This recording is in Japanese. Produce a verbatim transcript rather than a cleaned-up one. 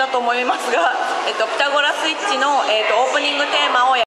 だと思いますが、えっと、ピタゴラスイッチの、えっと、オープニングテーマをや